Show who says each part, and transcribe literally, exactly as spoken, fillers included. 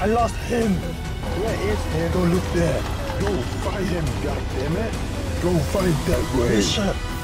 Speaker 1: I lost him. Where is him? Go look there. Go find him, goddammit. Go find that way. Bishop.